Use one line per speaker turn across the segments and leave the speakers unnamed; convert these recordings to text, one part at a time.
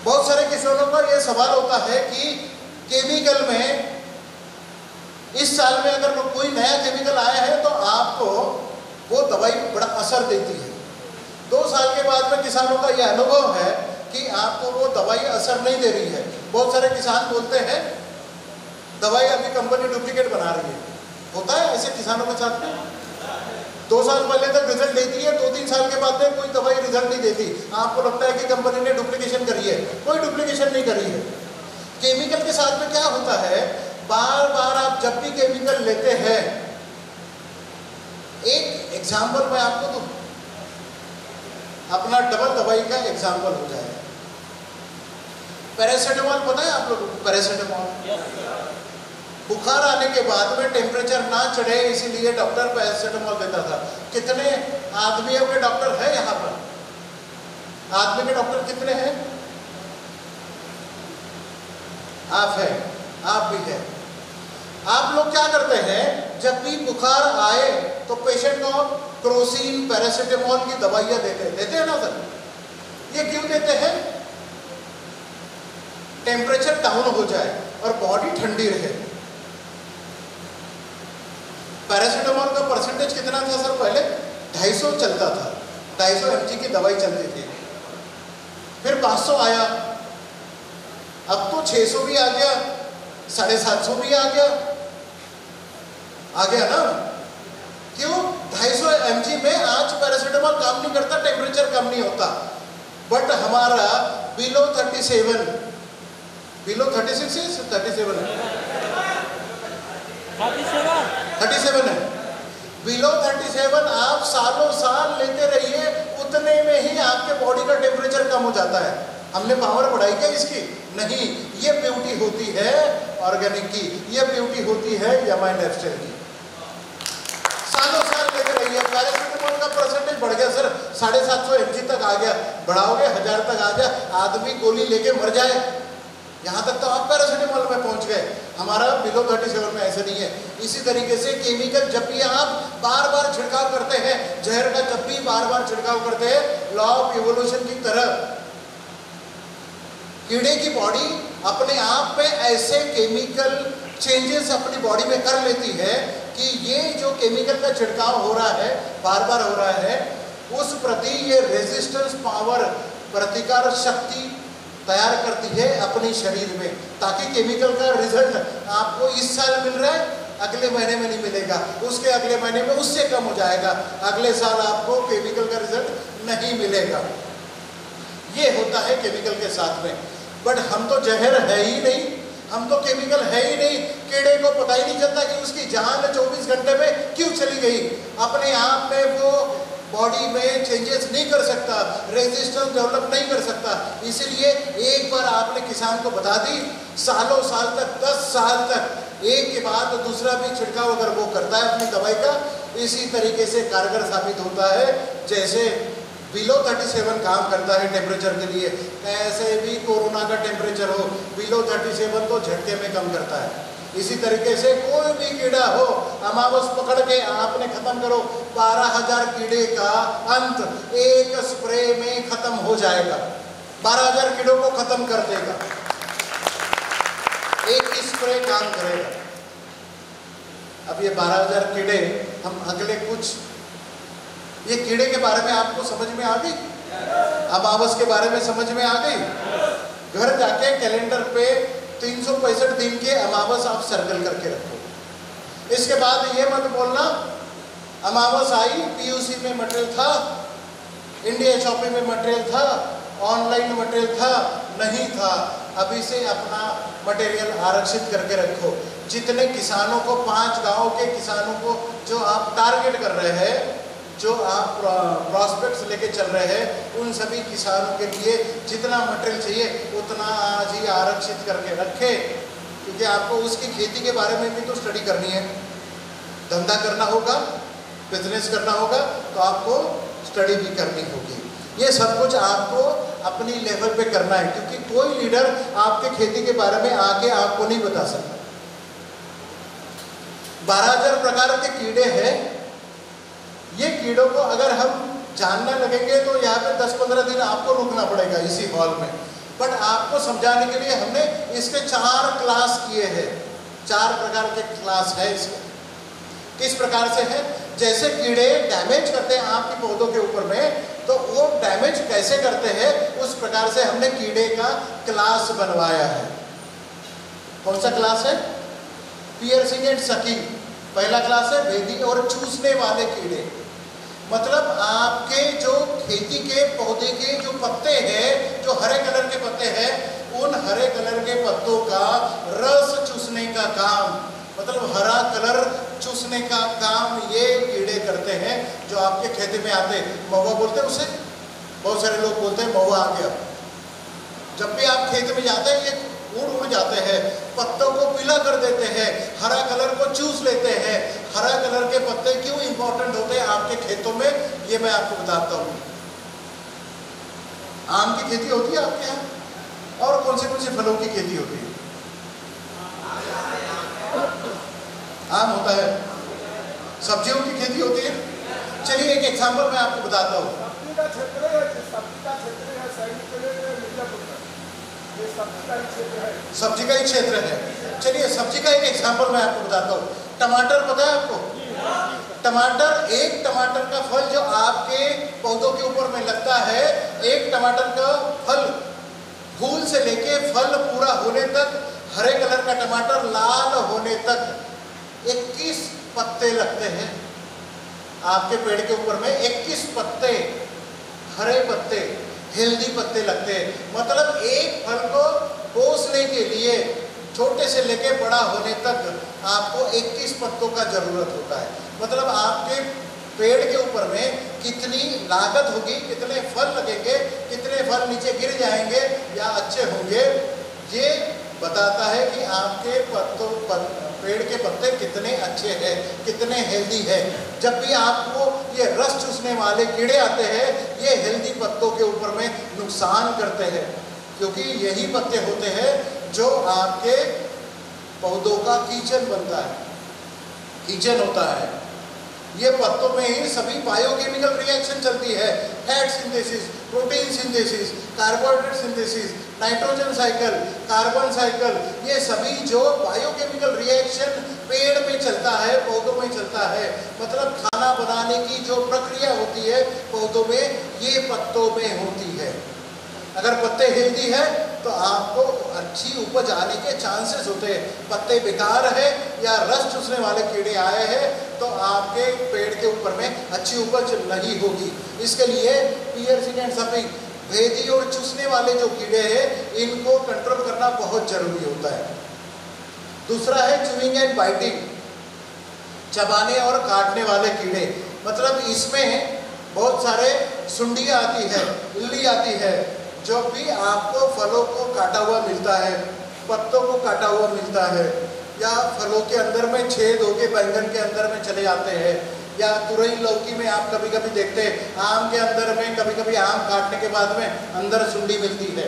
बहुत सारे किसानों का ये सवाल होता है कि केमिकल में इस साल में अगर कोई नया केमिकल आया है तो आपको वो दवाई बड़ा असर देती है। 2 साल के बाद में किसानों का यह अनुभव है कि आपको वो दवाई असर नहीं दे रही है। बहुत सारे किसान बोलते हैं दवाई अभी कंपनी डुप्लीकेट बना रही है। होता है ऐसे किसानों के साथ में। 2 साल पहले तक रिजल्ट देती है, 2-3 साल के बाद में कोई दवाई रिजल्ट नहीं देती। आपको लगता है कि कंपनी ने डुप्लीकेशन करी है, कोई डुप्लीकेशन नहीं करी है। केमिकल के साथ में क्या होता है, बार बार आप जब भी केमिकल लेते हैं, एक एग्जाम्पल मैं आपको दूं, अपना डबल दवाई का एग्जाम्पल हो जाएगा। पैरासिटामोल पता है आप लोगों को? पैरासिटामोल बुखार आने के बाद में टेम्परेचर ना चढ़े इसीलिए डॉक्टर पैरासिटामोल देता था। कितने आदमियों के डॉक्टर है यहाँ पर? आदमी के डॉक्टर कितने हैं? आप हैं, आप भी हैं। आप लोग क्या करते हैं, जब भी बुखार आए तो पेशेंट को क्रोसिन पैरासिटामोल की दवाइयां देते हैं ना सर? ये क्यों देते हैं? टेम्परेचर डाउन हो जाए और बॉडी ठंडी रहे। पैरासिटामोल का परसेंटेज कितना था सर पहले? 250 चलता था, 250 mg की दवाई चलती थी। फिर 500 आया, अब तो 600 भी आ गया, 750 भी आ गया ना? क्यों? 250 mg में आज पैरासिटामोल काम नहीं करता, टेम्परेचर कम नहीं होता। बट हमारा बिलो 36 है, 37 है। बिलो 37 आप सालों साल लेते रहिए, उतने में ही आपके बॉडी का टेम्परेचर कम हो जाता है। हमने पावर बढ़ाई क्या इसकी? नहीं। ये ब्यूटी होती है ऑर्गेनिक की, ये ब्यूटी होती है यामाइन लाइफस्टाइल की। सालों साल लेते रहिए। पैरासिटामोल का परसेंटेज बढ़ गया सर, 750 mg तक आ गया, बढ़ाओगे 1000 तक आ गया, आदमी गोली लेके मर जाए, यहाँ तक तो आप पैरासिटामोल में पहुंच गए। हमारा बिलो 37 में ऐसे नहीं है। इसी तरीके से केमिकल जब भी आप बार बार छिड़काव करते हैं, जहर का जब भी बार बार छिड़काव करते हैं, लॉ ऑफ इवोल्यूशन की तरह कीड़े की बॉडी अपने आप में ऐसे केमिकल चेंजेस अपनी बॉडी में कर लेती है कि ये जो केमिकल का छिड़काव हो रहा है, बार बार हो रहा है, उस प्रति ये रेजिस्टेंस पावर, प्रतिकार शक्ति तैयार करती है अपने शरीर में, ताकि केमिकल का रिजल्ट आपको इस साल मिल रहा है, अगले महीने में नहीं मिलेगा, उसके अगले महीने में उससे कम हो जाएगा, अगले साल आपको केमिकल का रिजल्ट नहीं मिलेगा। ये होता है केमिकल के साथ में। बट हम तो जहर है ही नहीं, हम तो केमिकल है ही नहीं। कीड़े को पता ही नहीं चलता कि उसकी जान 24 घंटे में क्यों चली गई। अपने आप में वो बॉडी में चेंजेस नहीं कर सकता, रेजिस्टेंस डेवलप नहीं कर सकता। इसलिए एक बार आपने किसान को बता दी, सालों साल तक, 10 साल तक एक के बाद दूसरा भी छिड़काव अगर वो करता है अपनी दवाई का, इसी तरीके से कारगर साबित होता है। जैसे बिलो 37 काम करता है टेम्परेचर के लिए, ऐसे भी कोरोना का टेम्परेचर हो, बिलो 37 तो झटके में कम करता है। इसी तरीके से कोई भी कीड़ा हो, अमावस पकड़ के आपने खत्म करो, 12,000 कीड़े का अंत एक स्प्रे में खत्म हो जाएगा। 12,000 कीड़ों को खत्म कर देगा, एक ही स्प्रे काम करेगा। अब ये 12,000 कीड़े, हम अगले कुछ, ये कीड़े के बारे में आपको समझ में आ गई? अमावस के बारे में समझ में आ गई? घर जाके कैलेंडर पे 365 दिन के अमावस आप सर्कल करके रखो। इसके बाद ये मत बोलना अमावस आई, पीयूसी में मटेरियल था, इंडिया शॉपिंग में मटेरियल था, ऑनलाइन मटेरियल था, नहीं था। अभी से अपना मटेरियल आरक्षित करके रखो। जितने किसानों को, 5 गांव के किसानों को जो आप टारगेट कर रहे हैं, जो आप प्रॉस्पेक्ट्स लेके चल रहे हैं, उन सभी किसानों के लिए जितना मटेरियल चाहिए उतना आज ही आरक्षित करके रखें, क्योंकि आपको उसकी खेती के बारे में भी तो स्टडी करनी है। धंधा करना होगा, बिजनेस करना होगा, तो आपको स्टडी भी करनी होगी। ये सब कुछ आपको अपनी लेवल पे करना है, क्योंकि कोई लीडर आपके खेती के बारे में आके आपको नहीं बता सकता। 12,000 प्रकार के कीड़े हैं। ये कीड़ों को अगर हम जानने लगेंगे तो यहाँ पे 10-15 दिन आपको रुकना पड़ेगा इसी हॉल में। बट आपको समझाने के लिए हमने इसके 4 क्लास किए हैं। 4 प्रकार के क्लास है इसके। किस प्रकार से है? जैसे कीड़े डैमेज करते हैं आपके पौधों के ऊपर में, तो वो डैमेज कैसे करते हैं उस प्रकार से हमने कीड़े का क्लास बनवाया है। कौन सा क्लास है? पियर्सिंग एंड सकिंग पहला क्लास है। भेदी और चूसने वाले कीड़े, मतलब आपके जो खेती के पौधे के जो पत्ते हैं, जो हरे कलर के पत्ते हैं, उन हरे कलर के पत्तों का रस चूसने का काम, मतलब हरा कलर चूसने का काम ये कीड़े करते हैं जो आपके खेती में आते हैं। महुआ बोलते हैं उसे, बहुत सारे लोग बोलते हैं महुआ आ गया। जब भी आप खेत में जाते हैं ये उड़ जाते हैं, पत्तों को पीला कर देते हैं, हरा कलर को चूस लेते हैं। हरा कलर के पत्ते क्यों इंपॉर्टेंट होते हैं आपके खेतों में, ये मैं आपको बताता हूँ। आम की खेती होती है आपके यहाँ, और कौन से फलों की खेती होती है? आम होता है। सब्जियों की खेती होती है। चलिए एक एग्जाम्पल मैं आपको बताता हूँ। सब्जी का ही क्षेत्र है। चलिए सब्जी का एक एग्जाम्पल मैं आपको बताता हूँ। टमाटर पता है आपको? टमाटर, एक टमाटर का फल जो आपके पौधों के ऊपर में लगता है, एक टमाटर का फल फूल से लेके फल पूरा होने तक, हरे कलर का टमाटर लाल होने तक 21 पत्ते लगते हैं आपके पेड़ के ऊपर में। 21 पत्ते, हरे पत्ते, हेल्दी पत्ते लगते हैं। मतलब एक फल को पोसने के लिए छोटे से लेके बड़ा होने तक आपको 21 पत्तों का जरूरत होता है। मतलब आपके पेड़ के ऊपर में कितनी लागत होगी, कितने फल लगेंगे, कितने फल नीचे गिर जाएंगे या अच्छे होंगे, ये बताता है कि आपके पेड़ के पत्ते कितने अच्छे हैं, कितने हेल्दी है। जब भी आपको ये रस चूसने वाले कीड़े आते हैं, ये हेल्दी पत्तों के ऊपर में नुकसान करते हैं, क्योंकि यही पत्ते होते हैं जो आपके पौधों का किचन बनता है, किचन होता है। ये पत्तों में ही सभी बायोकेमिकल रिएक्शन चलती है। Fat synthesis, protein synthesis, carbohydrate synthesis, nitrogen cycle, carbon cycle, ये सभी जो बायोकेमिकल रिएक्शन पेड़ में चलता है, पौधों में चलता है। मतलब खाना बनाने की जो प्रक्रिया होती है पौधों में, ये पत्तों में होती है। अगर पत्ते हेल्दी है तो आपको अच्छी उपज आने के चांसेस होते हैं। पत्ते बेकार है या रस चूसने वाले कीड़े आए हैं तो आपके पेड़ के ऊपर में अच्छी उपज नहीं होगी। इसके लिए पियर्सिंग एंड सकिंग, भेदी और चूसने वाले जो कीड़े हैं, इनको कंट्रोल करना बहुत जरूरी होता है। दूसरा है च्यूइंग एंड बाइटिंग, चबाने और काटने वाले कीड़े। मतलब इसमें बहुत सारे सुंडियाँ आती है, इल्ली आती है। जो भी आपको फलों को काटा हुआ मिलता है, पत्तों को काटा हुआ मिलता है, या फलों के अंदर में छेद होके बैंगन के अंदर में चले जाते हैं, या तुरई लौकी में आप कभी कभी देखते हैं आम के अंदर में कभी कभी आम काटने के बाद में अंदर सुंडी मिलती है।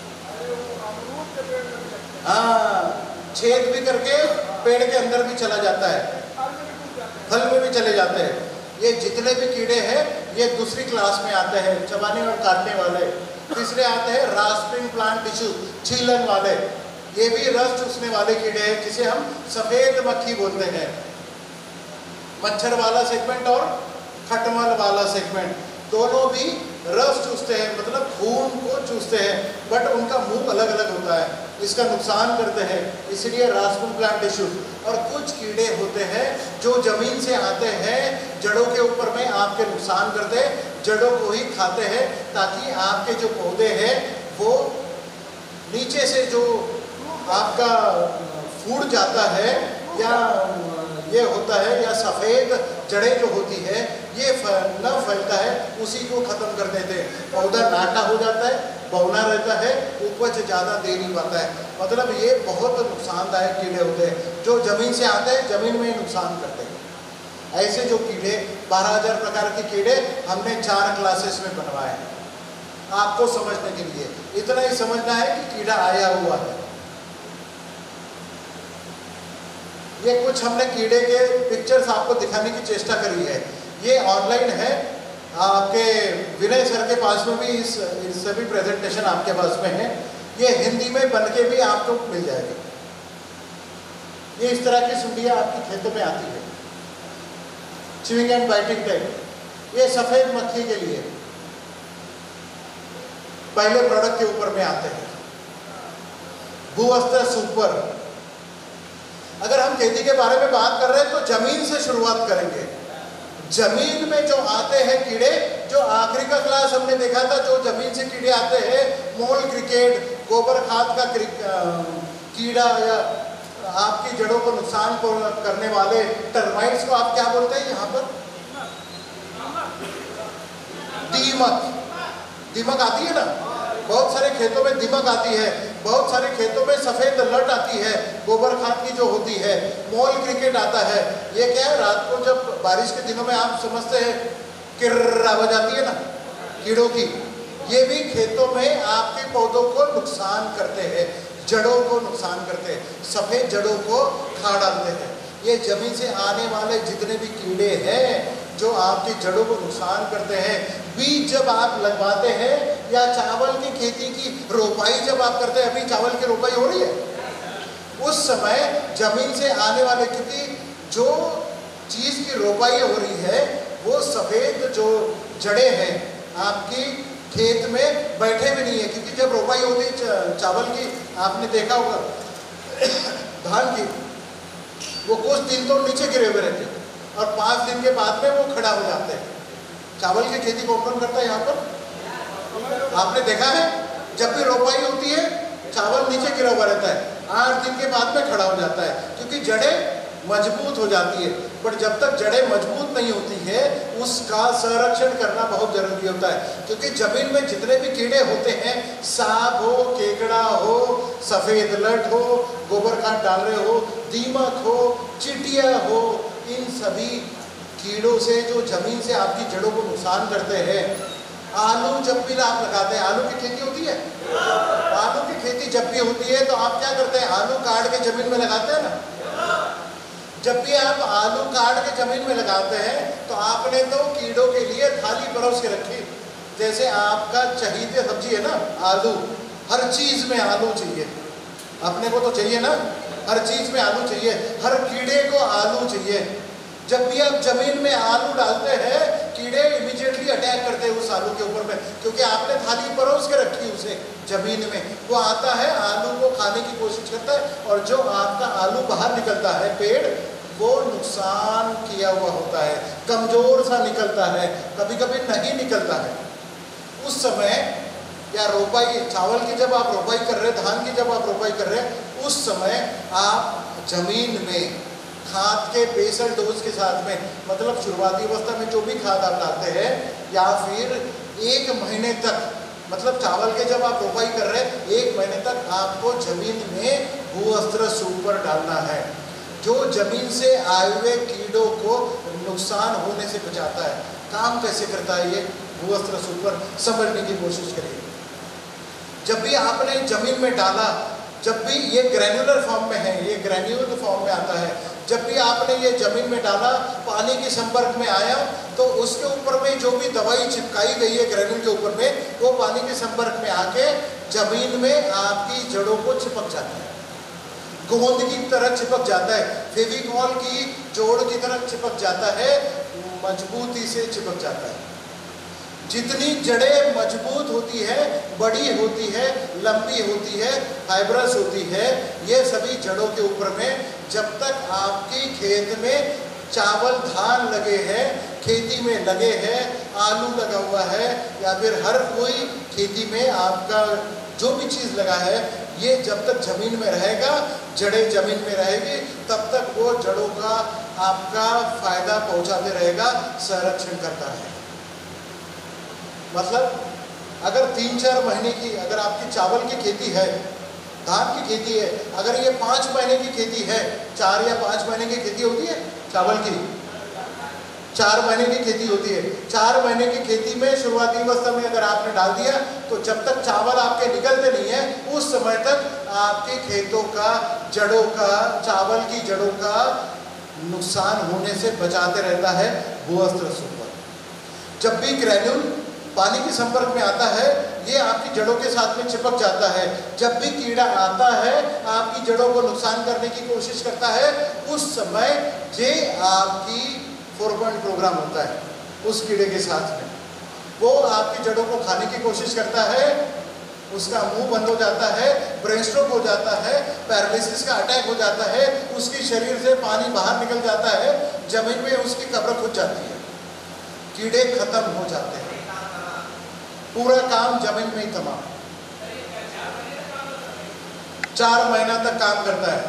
हाँ, छेद भी करके पेड़ के अंदर भी चला जाता है, फल में भी चले जाते हैं। ये जितने भी कीड़े हैं ये दूसरी क्लास में आते हैं, चबाने और काटने वाले। तीसरे आते हैं रास्पिंग प्लांट टिश्यू, छीलन वाले। ये भी रस चूसने वाले कीड़े हैं, जिसे हम सफेद मक्खी बोलते हैं। मच्छर वाला सेगमेंट और खटमल वाला सेगमेंट, दोनों भी रस चूसते हैं, मतलब खून को चूसते हैं, बट उनका मुंह अलग अलग होता है, इसका नुकसान करते हैं, इसलिए रास्पिंग प्लांट टिश्यू। और कुछ कीड़े होते हैं जो जमीन से आते हैं, जड़ों के ऊपर में आपके नुकसान करते हैं, जड़ों को ही खाते हैं, ताकि आपके जो पौधे हैं वो नीचे से जो आपका फूड जाता है या ये होता है, या सफ़ेद जड़ें जो होती है ये न फैलता है, उसी को ख़त्म कर देते हैं। पौधा नाटा हो जाता है, बौना रहता है, उपज ज़्यादा दे नहीं पाता है। मतलब ये बहुत नुकसानदायक कीड़े होते हैं जो ज़मीन से आते हैं, ज़मीन में ही नुकसान करते हैं। ऐसे जो कीड़े 12,000 प्रकार के कीड़े हमने 4 क्लासेस में बनवाए हैं आपको समझने के लिए। इतना ही समझना है कि कीड़ा आया हुआ है। ये कुछ हमने कीड़े के पिक्चर्स आपको दिखाने की चेष्टा करी है। ये ऑनलाइन है, आपके विनय सर के पास में भी इस सभी प्रेजेंटेशन आपके पास में है। ये हिंदी में बन के भी आपको मिल जाएगी। ये इस तरह की सुंडियाँ आपके खेतों में आती है, च्यूइंग एंड बाइटिंग टाइप। ये सफ़ेद मक्खी के लिए पहले प्रोडक्ट के ऊपर में आते हैं, भूअस्त्र सुपर। अगर हम खेती के बारे में बात कर रहे हैं तो जमीन से शुरुआत करेंगे। जमीन में जो आते हैं कीड़े, जो आखिरी का क्लास हमने देखा था, जो जमीन से कीड़े आते हैं, मोल क्रिकेट, गोबर खाद का कीड़ा, या आपकी जड़ों को नुकसान करने वाले टर्माइट्स को आप क्या बोलते हैं यहाँ पर? दीमक। दीमक आती है ना, बहुत सारे खेतों में दीमक आती है, बहुत सारे खेतों में सफ़ेद लट आती है, गोबर खाद की जो होती है, मोल क्रिकेट आता है। ये क्या है, रात को जब बारिश के दिनों में आप समझते हैं किर्र आवाज आती है ना कीड़ों की, ये भी खेतों में आपके पौधों को नुकसान करते हैं, जड़ों को नुकसान करते हैं, सफ़ेद जड़ों को खा डालते हैं। ये जमीन से आने वाले जितने भी कीड़े हैं जो आपकी जड़ों को नुकसान करते हैं। बीज जब आप लगवाते हैं या चावल की खेती की रोपाई जब आप करते हैं, अभी चावल की रोपाई हो रही है, उस समय जमीन से आने वाले, क्योंकि जो चीज़ की रोपाई हो रही है वो सफ़ेद जो जड़ें हैं आपकी खेत में बैठे भी नहीं है, क्योंकि जब रोपाई होती है चावल की, आपने देखा होगा धान की, वो कुछ दिन तो नीचे गिरे हुए रहते हैं और 5 दिन के बाद में वो खड़ा हो जाते हैं। चावल की खेती कौन करता है यहाँ पर? आपने देखा है, जब भी रोपाई होती है चावल नीचे गिरा हुआ रहता है, 8 दिन के बाद में खड़ा हो जाता है, क्योंकि जड़ें मजबूत हो जाती है। पर जब तक जड़ें मजबूत नहीं होती है उसका संरक्षण करना बहुत जरूरी होता है, क्योंकि जमीन में जितने भी कीड़े होते हैं, सांप हो, केकड़ा हो, सफ़ेद लट हो, गोबर खाद डाल रहे हो, दीमक हो, चिटिया हो, इन सभी कीड़ों से जो जमीन से आपकी जड़ों को नुकसान करते हैं। आलू जब भी आप लगाते हैं, आलू की खेती होती है, आलू की खेती जब भी होती है तो आप क्या करते हैं, आलू काट के जमीन में लगाते हैं ना। जब भी आप आलू काट के जमीन में लगाते हैं तो आपने तो कीड़ों के लिए थाली परोस के रखी। जैसे आपका चहीते सब्जी है ना आलू, हर चीज़ में आलू चाहिए, अपने को तो चाहिए ना, हर चीज़ में आलू चाहिए, हर कीड़े को आलू चाहिए। जब भी आप जमीन में आलू डालते हैं, कीड़े इमीडिएटली अटैक करते हैं उस आलू के ऊपर में, क्योंकि आपने थाली परोस के रखी उसे जमीन में। वो आता है, आलू को खाने की कोशिश करता है, और जो आपका आलू बाहर निकलता है पेड़, वो नुकसान किया हुआ होता है, कमज़ोर सा निकलता है, कभी कभी नहीं निकलता है। उस समय या रोपाई, चावल की जब आप रोपाई कर रहे हैं, धान की जब आप रोपाई कर रहे हैं, उस समय आप जमीन में खाद के बेसल डोज के साथ में, मतलब शुरुआती अवस्था में जो भी खाद आप डालते हैं, या फिर 1 महीने तक, मतलब चावल के जब आप रोपाई कर रहे हैं 1 महीने तक आपको जमीन में भूअस्त्र सुपर डालना है, जो जमीन से आए हुए कीड़ों को नुकसान होने से बचाता है। काम कैसे करता है ये भूअस्त्र सुपर, समझने की कोशिश करिए। जब भी आपने जमीन में डाला, जब भी ये ग्रैन्युलर फॉर्म में है, ये ग्रैन्यूल फॉर्म में आता है, जब भी आपने ये जमीन में डाला, पानी के संपर्क में आया, तो उसके ऊपर में जो भी दवाई चिपकाई गई है ग्रैन्यूल के ऊपर में, वो पानी के संपर्क में आके जमीन में आपकी जड़ों को चिपक जाता है, गोंद की तरह चिपक जाता है, फेविकॉल की जोड़ की तरह चिपक जाता है, मजबूती से चिपक जाता है। जितनी जड़ें मजबूत होती है, बड़ी होती है, लंबी होती है, फाइब्रस होती है, ये सभी जड़ों के ऊपर में, जब तक आपकी खेत में चावल धान लगे हैं, खेती में लगे हैं, आलू लगा हुआ है, या फिर हर कोई खेती में आपका जो भी चीज़ लगा है, ये जब तक ज़मीन में रहेगा, जड़ें ज़मीन में रहेगी, तब तक वो जड़ों का आपका फ़ायदा पहुंचाते रहेगा, संरक्षण करता है। मतलब अगर 3-4 महीने की अगर आपकी चावल की खेती है, धान की खेती है, अगर ये 5 महीने की खेती है, 4 या 5 महीने की खेती होती है चावल की, 4 महीने की खेती होती है। 4 महीने की खेती में शुरुआती अवस्था में अगर आपने डाल दिया, तो जब तक चावल आपके निकलते नहीं है, उस समय तक आपके खेतों का, जड़ों का, चावल की जड़ों का नुकसान होने से बचाते रहता है भूअस्त्र सुपर। जब भी ग्रैन्यूल पानी के संपर्क में आता है, ये आपकी जड़ों के साथ में चिपक जाता है। जब भी कीड़ा आता है, आपकी जड़ों को नुकसान करने की कोशिश करता है, उस समय ये आपकी 4 पॉइंट प्रोग्राम होता है उस कीड़े के साथ में। वो आपकी जड़ों को खाने की कोशिश करता है, उसका मुंह बंद हो जाता है, ब्रेन स्ट्रोक हो जाता है, पैरालिसिस का अटैक हो जाता है, उसकी शरीर से पानी बाहर निकल जाता है, जमीन में उसकी कब्र खुद जाती है, कीड़े खत्म हो जाते हैं, पूरा काम जमीन में ही तमाम। 4 महीना तक काम करता है।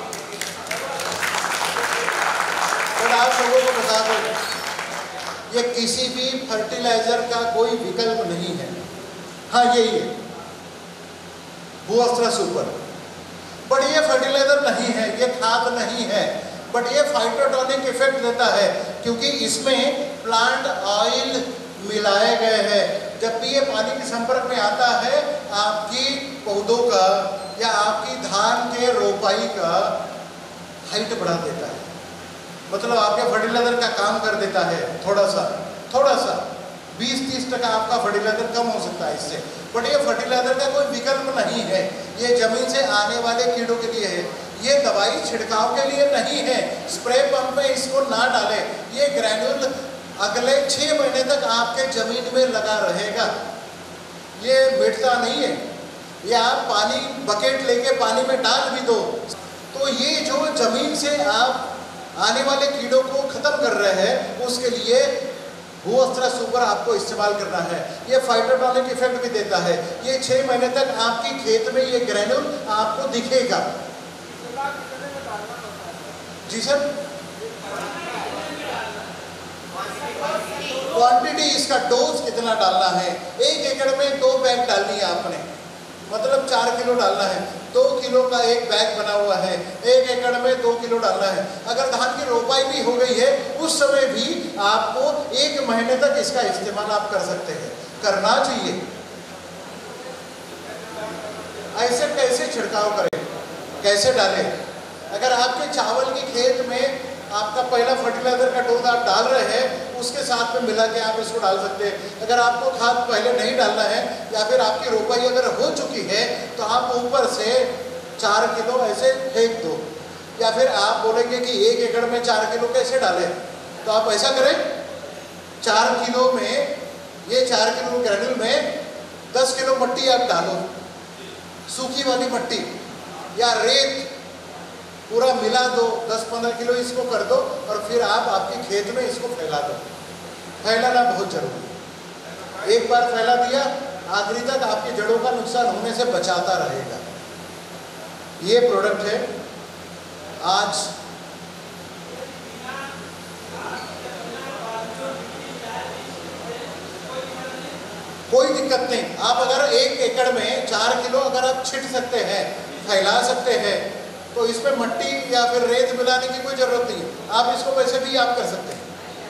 और आप लोगों को बता दो, ये किसी भी फर्टिलाइजर का कोई विकल्प नहीं है। हाँ, यही है भूअस्त्र सुपर, बट ये फर्टिलाइजर नहीं है, ये खाद नहीं है, बट ये फाइटोटॉनिक इफेक्ट देता है, क्योंकि इसमें प्लांट ऑयल मिलाए गए हैं। जब भी ये पानी के संपर्क में आता है, आपकी पौधों का या आपकी धान के रोपाई का हाइट बढ़ा देता है, मतलब आपके फर्टिलाइजर का काम कर देता है। थोड़ा सा 20-30% आपका फर्टिलाइजर कम हो सकता है इससे, बट ये फर्टिलाइजर का कोई विकल्प नहीं है। ये जमीन से आने वाले कीड़ों के लिए है, ये दवाई छिड़काव के लिए नहीं है। स्प्रे पंप में इसको ना डालें, ये ग्रैन्यूल अगले 6 महीने तक आपके जमीन में लगा रहेगा, ये मिटता नहीं है। ये आप पानी बकेट लेके पानी में डाल भी दो, तो ये जो जमीन से आप आने वाले कीड़ों को खत्म कर रहे हैं, उसके लिए भूअस्त्र सुपर आपको इस्तेमाल करना है। ये फाइटोटॉनिक इफेक्ट भी देता है। ये 6 महीने तक आपकी खेत में ये ग्रैन्यूल आपको दिखेगा। जी सर, क्वांटिटी, इसका डोज कितना डालना है? 1 एकड़ में 2 बैग डालनी है आपने, मतलब 4 किलो डालना है। 2 किलो का एक बैग बना हुआ है, 1 एकड़ में 2 किलो डालना है। अगर धान की रोपाई भी हो गई है, उस समय भी आपको 1 महीने तक इसका इस्तेमाल आप कर सकते हैं, करना चाहिए। ऐसे कैसे छिड़काव करें, कैसे डालें? अगर आपके चावल के खेत में आपका पहला फर्टिलाइजर का डोज आप डाल रहे हैं, उसके साथ में मिला के आप इसको डाल सकते हैं। अगर आपको खाद पहले नहीं डालना है, या फिर आपकी रोपाई अगर हो चुकी है, तो आप ऊपर से 4 किलो ऐसे फेंक दो। या फिर आप बोलेंगे कि 1 एकड़ में 4 किलो कैसे डालें, तो आप ऐसा करें, 4 किलो में, ये 4 किलो ग्रैन्यूल में 10 किलो मिट्टी आप डालो, सूखी वाली मिट्टी या रेत पूरा मिला दो, 10-15 किलो इसको कर दो, और फिर आप आपके खेत में इसको फैला दो। फैलाना बहुत जरूरी है। एक बार फैला दिया, आखिरी तक आपकी जड़ों का नुकसान होने से बचाता रहेगा। ये प्रोडक्ट है। आज कोई दिक्कत नहीं, आप अगर 1 एकड़ में 4 किलो अगर आप छिट सकते हैं, फैला सकते हैं, तो इसमें मिट्टी या फिर रेत मिलाने की कोई ज़रूरत नहीं है। आप इसको वैसे भी आप कर सकते हैं।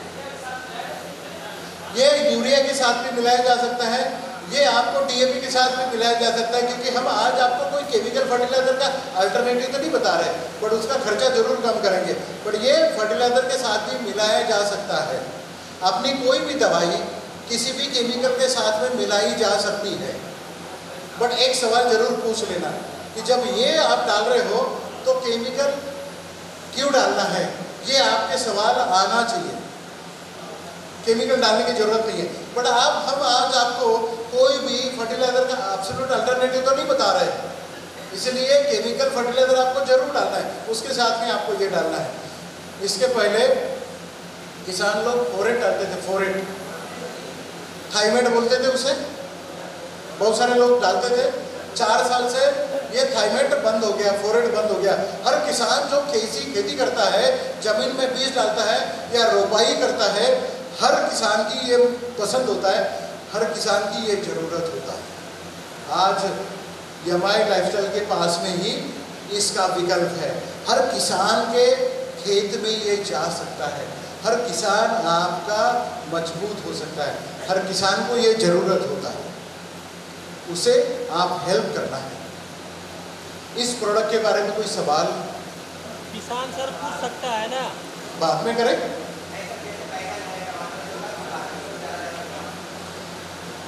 ये यूरिया के साथ भी मिलाया जा सकता है, ये आपको डीएपी के साथ भी मिलाया जा सकता है, क्योंकि हम आज आपको कोई केमिकल फर्टिलाइजर का अल्टरनेटिव तो नहीं बता रहे, बट उसका खर्चा जरूर कम करेंगे। बट ये फर्टिलाइजर के साथ भी मिलाया जा सकता है। अपनी कोई भी दवाई किसी भी केमिकल के साथ में मिलाई जा सकती है, बट एक सवाल जरूर पूछ लेना कि जब ये आप डाल रहे हो तो केमिकल क्यों डालना है, ये आपके सवाल आना चाहिए। केमिकल डालने की जरूरत नहीं है, बट हम आज आपको कोई भी फर्टिलाइजर का एब्सोल्यूट अल्टरनेटिव तो नहीं बता रहे, इसलिए केमिकल फर्टिलाइजर आपको जरूर डालना है, उसके साथ में आपको ये डालना है। इसके पहले किसान लोग फोरेट डालते थे, फोरेट, थाइमेट बोलते थे उसे, बहुत सारे लोग डालते थे। 4 साल से ये थाइमेट बंद हो गया, फोरेट बंद हो गया। हर किसान जो खेती करता है, जमीन में बीज डालता है या रोपाई करता है, हर किसान की ये पसंद होता है, हर किसान की ये ज़रूरत होता है। आज यमाई लाइफस्टाइल के पास में ही इसका विकल्प है। हर किसान के खेत में ये जा सकता है, हर किसान आपका मजबूत हो सकता है, हर किसान को ये ज़रूरत होता है, उसे आप हेल्प करना है। इस प्रोडक्ट के बारे में कोई सवाल
किसान सर पूछ सकता है ना,
बाद में करें।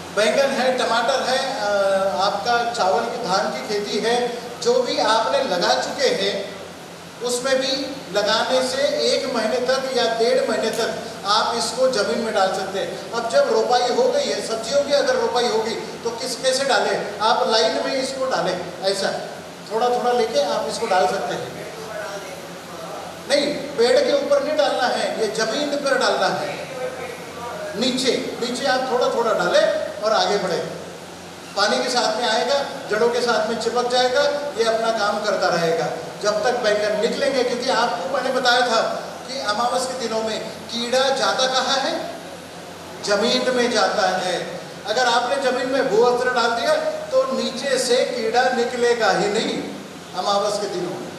बैंगन है, टमाटर है, आपका चावल की धान की खेती है, जो भी आपने लगा चुके हैं उसमें भी लगाने से 1 महीने तक या 1.5 महीने तक आप इसको जमीन में डाल सकते हैं। अब जब रोपाई हो गई है, सब्जियों की अगर रोपाई होगी तो कैसे डालें? आप लाइन में इसको डालें, ऐसा थोड़ा थोड़ा लेके आप इसको डाल सकते हैं। नहीं, पेड़ के ऊपर नहीं डालना है, ये जमीन पर डालना है, नीचे नीचे आप थोड़ा थोड़ा डालें और आगे बढ़े। पानी के साथ में आएगा, जड़ों के साथ में चिपक जाएगा, ये अपना काम करता रहेगा जब तक बैंगन निकलेंगे। क्योंकि आपको मैंने बताया था कि अमावस के दिनों में कीड़ा जाता कहाँ है? जमीन में जाता है। अगर आपने जमीन में भूअस्त्र डाल दिया तो नीचे से कीड़ा निकलेगा ही नहीं अमावस के दिनों में।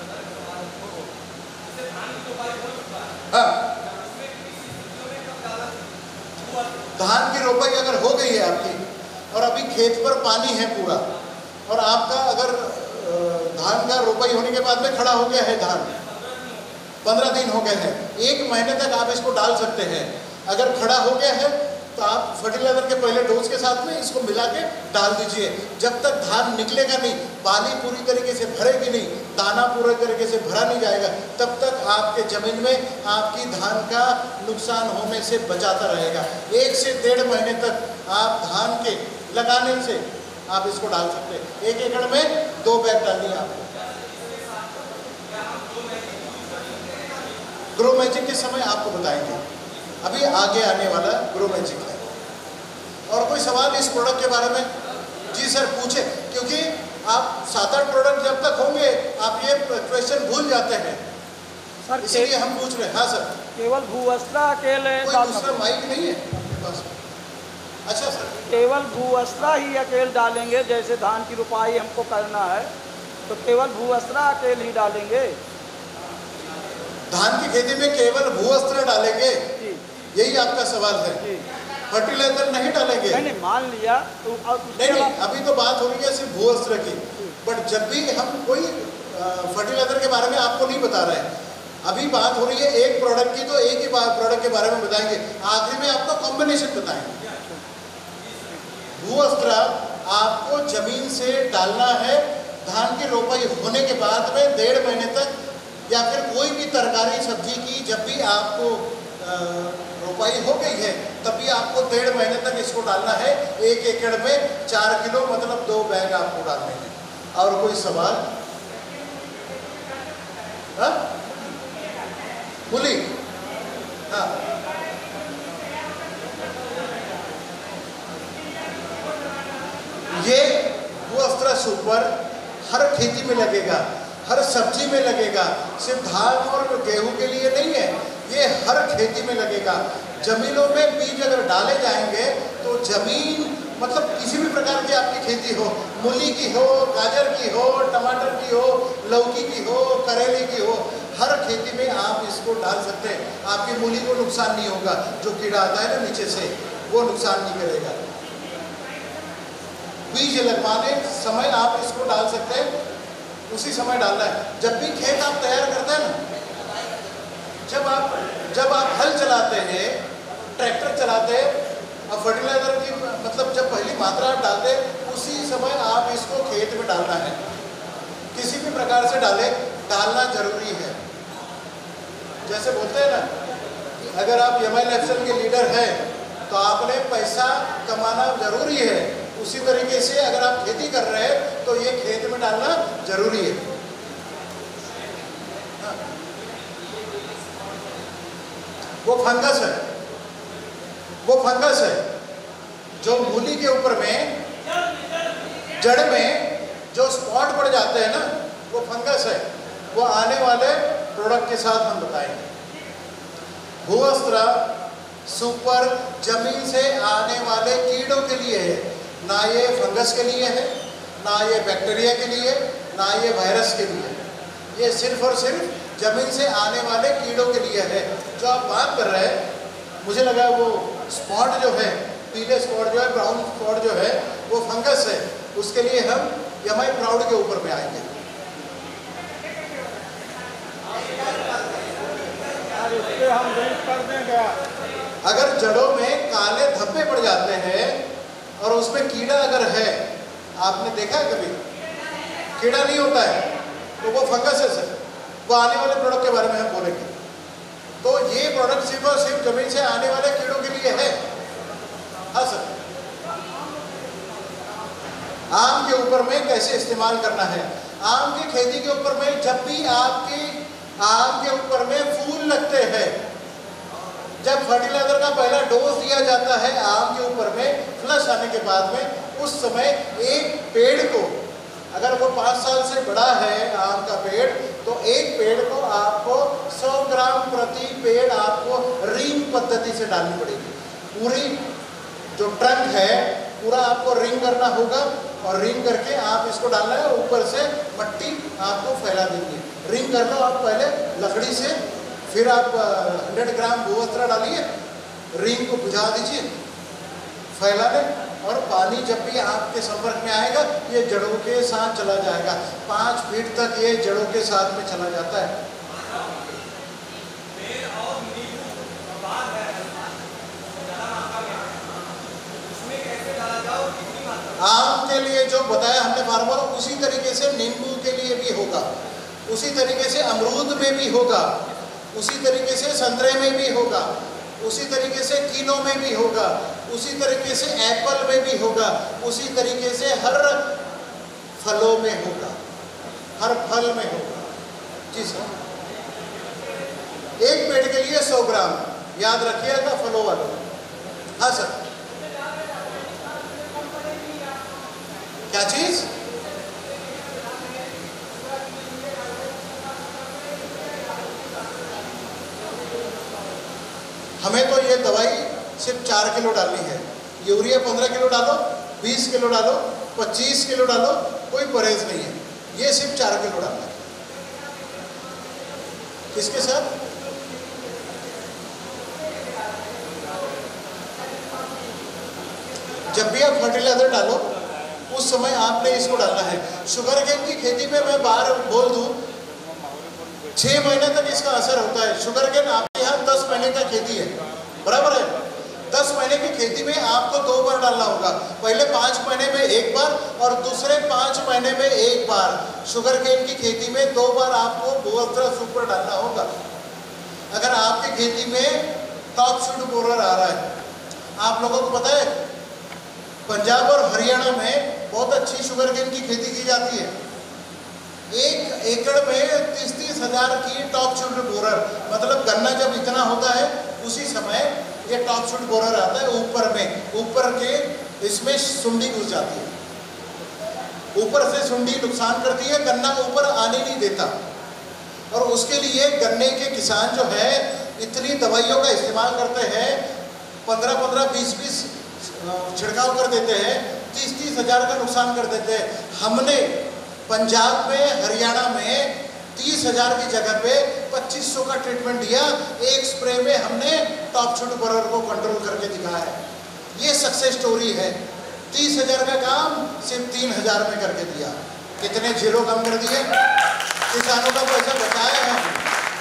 हाँ, धान की रोपाई अगर हो गई है आपकी और अभी खेत पर पानी है पूरा, और आपका अगर धान का रोपाई होने के बाद में खड़ा हो गया है धान, 15 दिन हो गए हैं, 1 महीने तक आप इसको डाल सकते हैं। अगर खड़ा हो गया है तो आप फर्टिलाइजर के पहले डोज के साथ में इसको मिला के डाल दीजिए। जब तक धान निकलेगा नहीं, बाली पूरी तरीके से भरेगी नहीं, दाना पूरे तरीके से भरा नहीं जाएगा, तब तक आपके ज़मीन में आपकी धान का नुकसान होने से बचाता रहेगा। 1 से 1.5 महीने तक आप धान के लगाने से आप इसको डाल सकते हैं। 1 एकड़ में 2 बैग डालनी है आपको। ग्रो मैजिक के समय आपको बताएंगे, अभी आगे आने वाला ग्रो मैजिक है। और कोई सवाल इस प्रोडक्ट के बारे में? जी सर पूछे, क्योंकि आप 7-8 प्रोडक्ट जब तक होंगे आप ये क्वेश्चन भूल जाते हैं सर, इसलिए हम पूछ रहे हैं। हाँ सर,
केवल भूअस्त्र अकेले
कोई दूसरा माइक नहीं है बस? अच्छा सर,
केवल भूअस्त्र ही अकेले डालेंगे? जैसे धान की रुपाई हमको करना है तो केवल भूअस्त्र अकेले ही डालेंगे?
धान की खेती में केवल भूअस्त्र डालेंगे, यही आपका सवाल है? फर्टिलाइजर नहीं डालेंगे?
नहीं, मान लिया तो
नहीं, अभी तो बात हो रही है सिर्फ भूअस्त्र की। बट जब भी हम कोई फर्टिलाइजर के बारे में आपको नहीं बता रहे हैं, अभी बात हो रही है एक प्रोडक्ट की, तो एक ही प्रोडक्ट के बारे में बताएंगे, आखिर में आपको कॉम्बिनेशन बताएंगे। भूअस्त्र आपको जमीन से डालना है धान की रोपाई होने के बाद में 1.5 महीने तक, या फिर कोई भी तरकारी सब्जी की जब भी आपको रोपाई हो गई है तभी आपको 1.5 महीने तक इसको डालना है। 1 एकड़ में 4 किलो मतलब 2 बैग आपको डालने हैं। और कोई सवाल? हाँ, मूली, हाँ, ये भूअस्त्र सुपर हर खेती में लगेगा, हर सब्जी में लगेगा, सिर्फ धान और गेहूं के लिए नहीं है, ये हर खेती में लगेगा। जमीनों में बीज अगर डाले जाएंगे तो जमीन मतलब किसी भी प्रकार की आपकी खेती हो, मूली की हो, गाजर की हो, टमाटर की हो, लौकी की हो, करेले की हो, हर खेती में आप इसको डाल सकते हैं। आपकी मूली को नुकसान नहीं होगा, जो कीड़ा आता है ना नीचे से, वो नुकसान नहीं करेगा। बीज लगवाने समय आप इसको डाल सकते हैं, उसी समय डालना है। जब भी खेत आप तैयार करते हैं ना, जब आप हल चलाते हैं, ट्रैक्टर चलाते हैं, और फर्टिलाइजर की मतलब जब पहली मात्रा आप डालते हैं उसी समय आप इसको खेत में डालना है। किसी भी प्रकार से डालना जरूरी है। जैसे बोलते हैं ना कि अगर आप MILFL के लीडर हैं तो आपने पैसा कमाना जरूरी है, उसी तरीके से अगर आप खेती कर रहे हैं तो ये खेत में डालना जरूरी है। हाँ। वो फंगस है, वो फंगस है जो मूली के ऊपर में जड़ में जो स्पॉट पड़ जाते हैं ना, वो फंगस है। वो आने वाले प्रोडक्ट के साथ हम बताएंगे। भूअस्त्र सुपर जमीन से आने वाले कीड़ों के लिए है, ना ये फंगस के लिए है, ना ये बैक्टीरिया के लिए, ना ये वायरस के लिए। ये सिर्फ और सिर्फ जमीन से आने वाले कीड़ों के लिए है। जो आप बात कर रहे हैं, मुझे लगा वो स्पॉट जो है, पीले स्पॉट जो है, ब्राउन स्पॉट जो है, वो फंगस है। उसके लिए हम MI प्राउड के ऊपर में आएंगे।
हम कर देंगे।
अगर जड़ों में काले धब्बे पड़ जाते हैं और उसमें कीड़ा अगर है, आपने देखा है कभी कीड़ा नहीं होता है तो वो फंगस है सर। वो आने वाले प्रोडक्ट के बारे में हम बोलेंगे। तो ये प्रोडक्ट सिर्फ और सिर्फ जमीन से आने वाले कीड़ों के लिए है। हाँ सर। आम के ऊपर में कैसे इस्तेमाल करना है? आम की खेती के ऊपर में जब भी आपके आम के ऊपर में फूल लगते हैं, जब फर्टिलाइजर का पहला डोज दिया जाता है आम के ऊपर में फ्लश आने के बाद में, उस समय एक पेड़ को, अगर वो 5 साल से बड़ा है आम का पेड़, तो एक पेड़ को आपको 100 ग्राम प्रति पेड़ आपको रिंग पद्धति से डालनी पड़ेगी। पूरी जो ट्रंक है पूरा आपको रिंग करना होगा और रिंग करके आप इसको डालना है। ऊपर से मट्टी आपको फैला देंगे। रिंग कर लो आप पहले लकड़ी से, फिर आप 100 ग्राम भूवस्त्र डालिए, रिंग को बुझा दीजिए, फैला दें, और पानी जब भी आपके संपर्क में आएगा ये जड़ों के साथ चला जाएगा। 5 फीट तक ये जड़ों के साथ में चला जाता है। आम के लिए जो बताया हमने फार्मूला, उसी तरीके से नींबू के लिए भी होगा, उसी तरीके से अमरूद में भी होगा, उसी तरीके से संतरे में भी होगा, उसी तरीके से कीनों में भी होगा, उसी तरीके से एप्पल में भी होगा, उसी तरीके से हर फलों में होगा, हर फल में होगा। जी सर। एक पेड़ के लिए 100 ग्राम, याद रखिएगा फलों वालों। हाँ सर। क्या चीज? हमें तो ये दवाई सिर्फ 4 किलो डालनी है। यूरिया 15 किलो डालो, 20 किलो डालो, 25 किलो डालो, कोई परहेज नहीं है। ये सिर्फ 4 किलो डालना है। किसके साथ? जब भी आप फर्टिलाइजर डालो उस समय आपने इसको डालना है। शुगर केन की खेती में मैं बार बोल दूं, 6 महीने तक इसका असर होता है। शुगर केन आपके यहाँ 10 महीने का खेती है, बराबर है। 10 महीने की खेती में आपको 2 बार डालना होगा। पहले 5 महीने में 1 बार और दूसरे 5 महीने में 1 बार। शुगर केन की खेती में 2 बार आपको भूवस्त्र सुपर डालना होगा। अगर आपकी खेती में टॉप शूट बोरर आ रहा है, आप लोगों को पता है पंजाब और हरियाणा में बहुत अच्छी शुगर केन की खेती की जाती है। 1 एकड़ में 30-30 हज़ार की टॉप शूट बोरर, मतलब गन्ना जब इतना होता है उसी समय ये टॉप शूट बोरर आता है। ऊपर में, ऊपर के इसमें सुंडी घुस जाती है, ऊपर से सुंडी नुकसान करती है, गन्ना ऊपर आने नहीं देता। और उसके लिए गन्ने के किसान जो है इतनी दवाइयों का इस्तेमाल करते हैं, 15-15, 20-20 छिड़काव कर देते हैं, 30-30 हज़ार का नुकसान कर देते हैं। हमने पंजाब में, हरियाणा में 30 हज़ार की जगह पे 2500 का ट्रीटमेंट दिया। एक स्प्रे में हमने टॉप शूट बोरर को कंट्रोल करके दिखाया है। ये सक्सेस स्टोरी है। 30 हज़ार का काम सिर्फ 3 हज़ार में करके दिया। कितने जीरो कम कर दिए, किसानों का पैसा बचाया है।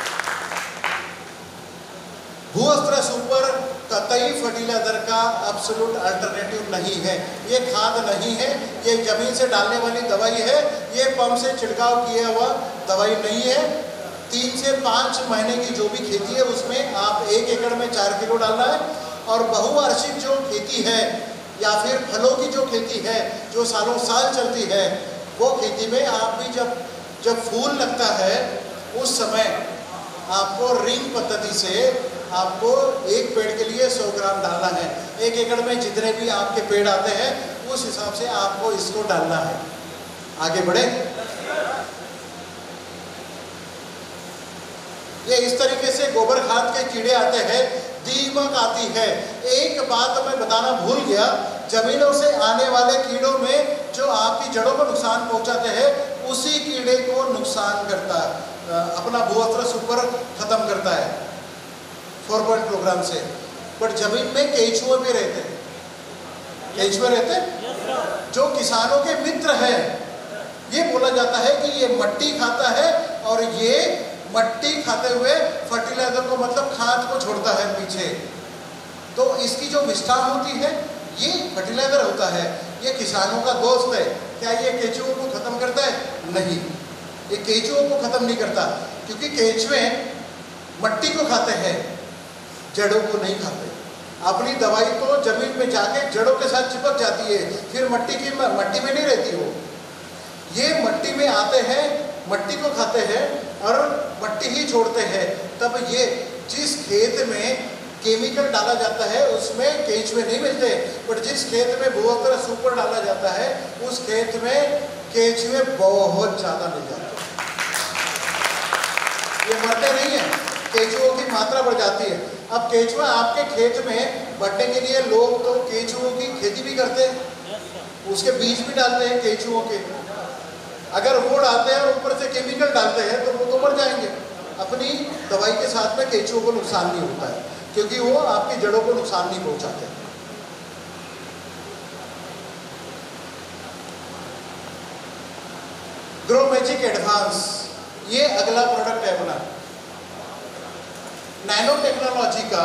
भूवस्त्र सुपर कतई फर्टिलाइजर का एब्सोल्यूट अल्टरनेटिव नहीं है। ये खाद नहीं है, ये जमीन से डालने वाली दवाई है, ये पंप से छिड़काव किया हुआ दवाई नहीं है। 3 से 5 महीने की जो भी खेती है उसमें आप 1 एकड़ में 4 किलो डालना है। और बहुवार्षिक जो खेती है या फिर फलों की जो खेती है जो सालों साल चलती है, वो खेती में आप भी जब फूल लगता है उस समय आपको रिंग पद्धति से आपको एक पेड़ के लिए 100 ग्राम डालना है। 1 एकड़ में जितने भी आपके पेड़ आते हैं उस हिसाब से आपको इसको डालना है। आगे बढ़े। ये इस तरीके से गोबर खाद के कीड़े आते हैं, दीमक आती है। एक बात मैं बताना भूल गया, जमीनों से आने वाले कीड़ों में जो आपकी जड़ों को नुकसान पहुंचाते हैं उसी कीड़े को नुकसान करता है, अपना भूवस्त्र सुपर खत्म करता है 4 पॉइंट प्रोग्राम से। बट जमीन में केंचुए भी रहते हैं, केंचुए रहते हैं जो किसानों के मित्र हैं। ये बोला जाता है कि ये मट्टी खाता है और ये मट्टी खाते हुए फर्टिलाइजर को, मतलब खाद को छोड़ता है पीछे। तो इसकी जो विष्ठा होती है ये फर्टिलाइजर होता है, ये किसानों का दोस्त है। क्या ये केंचुओं को खत्म करता है? नहीं, ये केंचुओं को खत्म नहीं करता, क्योंकि केंचुए मट्टी को खाते हैं, जड़ों को नहीं खाते। अपनी दवाई तो जमीन में जाके जड़ों के साथ चिपक जाती है, फिर मट्टी में नहीं रहती वो। ये मट्टी में आते हैं, मट्टी को खाते हैं और मट्टी ही छोड़ते हैं। तब ये जिस खेत में केमिकल डाला जाता है उसमें केंचुए नहीं मिलते, बट जिस खेत में भूअस्त्र सुपर डाला जाता है उस खेत में केंचुए बहुत ज़्यादा मिल जाते हैं। ये मरते नहीं है, केंचुओं की मात्रा बढ़ जाती है। अब केंचुआ आपके खेत में बढ़ने के लिए लोग तो केंचुओं की खेती भी करते हैं, उसके बीज भी डालते हैं केंचुओं के। अगर वो डालते हैं और ऊपर से केमिकल डालते हैं तो वो तो मर जाएंगे। अपनी दवाई के साथ में केंचुओं को नुकसान नहीं होता है, क्योंकि वो आपकी जड़ों को नुकसान नहीं पहुंचाते। ग्रो मैजिक एडवांस, ये अगला प्रोडक्ट है अपना, नैनो टेक्नोलॉजी का।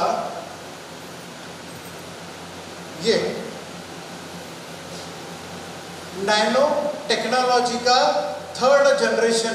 ये नैनो टेक्नोलॉजी का 3rd जनरेशन